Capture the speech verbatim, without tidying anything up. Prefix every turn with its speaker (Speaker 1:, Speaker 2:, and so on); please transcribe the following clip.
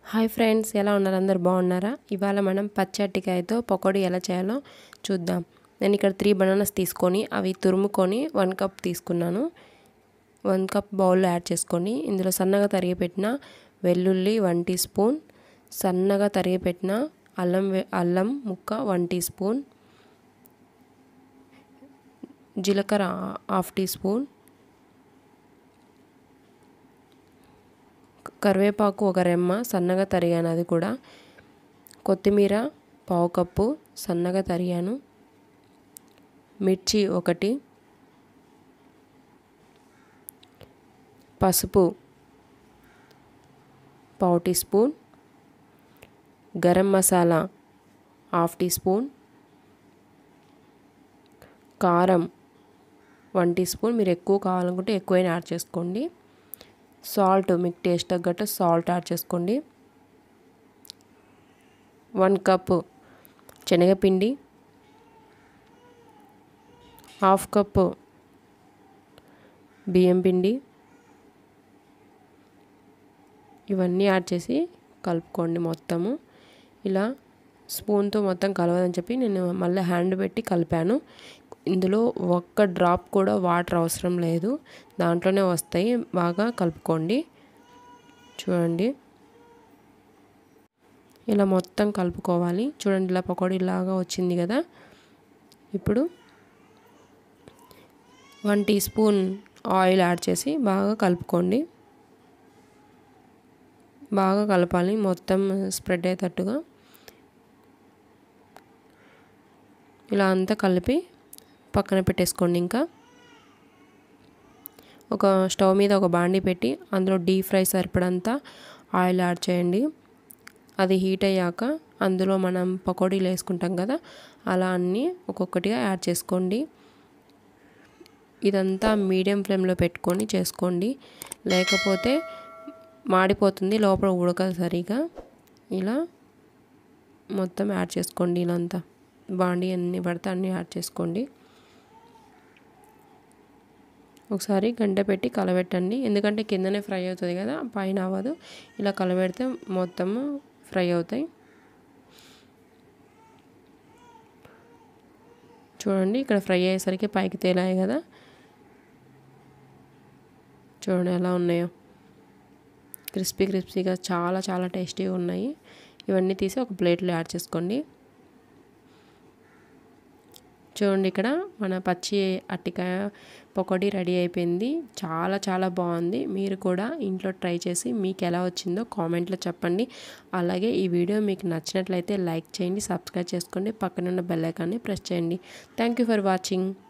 Speaker 1: Hi friends, ఎలా ఉన్నారు? అందరు బాగున్నారా? ఇవాళ మనం పచ్చి అరటికాయతో పకోడీ ఎలా చేయాలో చూద్దాం. నేను ఇక్కడ త్రీ బనానాస్ తీసుకొని అవి తురుముకొని వన్ కప్ తీసుకున్నాను. వన్ కప్ బౌల్లో యాడ్ చేసుకొని ఇందులో సన్నగా తరిగి పెట్టిన వెల్లుల్లి వన్ టీ స్పూన్, సన్నగా తరిగి పెట్టిన అల్లం అల్లం ముక్క వన్ టీ స్పూన్, జీలకర్ర హాఫ్ టీ స్పూన్, కరివేపాకు ఒక రెమ్మ సన్నగా తరిగాను, అది కూడా కొత్తిమీర పావు కప్పు సన్నగా తరిగాను, మిర్చి ఒకటి, పసుపు పావు teaspoon, garam masala half teaspoon, కారం వన్ టీ స్పూన్, మీరు ఎక్కువ కావాలనుకుంటే ఎక్కువైనా యాడ్ చేసుకోండి, సాల్ట్ మీకు టేస్ట్ తగ్గట్టు సాల్ట్ యాడ్ చేసుకోండి, వన్ కప్పు శనగపిండి, హాఫ్ కప్పు బియ్యం పిండి, ఇవన్నీ యాడ్ చేసి కలుపుకోండి మొత్తము. ఇలా స్పూన్తో మొత్తం కలవదని చెప్పి నేను మళ్ళీ హ్యాండ్ పెట్టి కలిపాను. ఇందులో ఒక్క డ్రాప్ కూడా వాటర్ అవసరం లేదు, దాంట్లోనే వస్తాయి. బాగా కలుపుకోండి. చూడండి, ఇలా మొత్తం కలుపుకోవాలి. చూడండి, ఇలా పకోడీ లాగా వచ్చింది కదా. ఇప్పుడు one teaspoon oil add చేసి బాగా కలుపుకోండి. బాగా కలపాలి, మొత్తం స్ప్రెడ్ అయ్యేటట్టుగా. ఇలా అంతా కలిపి పక్కన పెట్టేసుకోండి. ఇంకా ఒక స్టవ్ మీద ఒక బాండీ పెట్టి అందులో డీప్ ఫ్రై సరిపడంతా ఆయిల్ యాడ్ చేయండి. అది హీట్ అయ్యాక అందులో మనం పకోడీలు వేసుకుంటాం కదా, అలా అన్నీ ఒక్కొక్కటిగా యాడ్ చేసుకోండి. ఇదంతా మీడియం ఫ్లేమ్లో పెట్టుకొని చేసుకోండి, లేకపోతే మాడిపోతుంది, లోపల ఉడకదు సరిగా. ఇలా మొత్తం యాడ్ చేసుకోండి. ఇలా అంతా బాండీ అన్నీ పడితే అన్నీ యాడ్ చేసుకోండి. ఒకసారి గంట పెట్టి కలబెట్టండి, ఎందుకంటే కిందనే ఫ్రై అవుతుంది కదా, పైన అవ్వదు. ఇలా కలబెడితే మొత్తము ఫ్రై అవుతాయి. చూడండి, ఇక్కడ ఫ్రై అయ్యేసరికి పైకి తేలాయి కదా. చూడండి ఎలా ఉన్నాయో, క్రిస్పీ క్రిస్పీగా చాలా చాలా టేస్టీగా ఉన్నాయి. ఇవన్నీ తీసి ఒక ప్లేట్లో యాడ్ చేసుకోండి. చూడండి, ఇక్కడ మన పచ్చి అరటికాయ పకోడీ రెడీ అయిపోయింది. చాలా చాలా బాగుంది. మీరు కూడా ఇంట్లో ట్రై చేసి మీకు ఎలా వచ్చిందో కామెంట్లో చెప్పండి. అలాగే ఈ వీడియో మీకు నచ్చినట్లయితే లైక్ చేయండి, సబ్స్క్రైబ్ చేసుకోండి, పక్కన ఉన్న బెల్ ఐకాన్ని ప్రెస్ చేయండి. Thank you for watching.